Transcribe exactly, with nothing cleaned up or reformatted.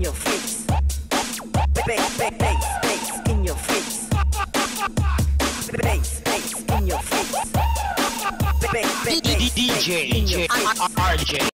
your face. Bass, bass, bass, bass in your face. Bass, bass in your face. Bass, bass, bass, D J in your face. R J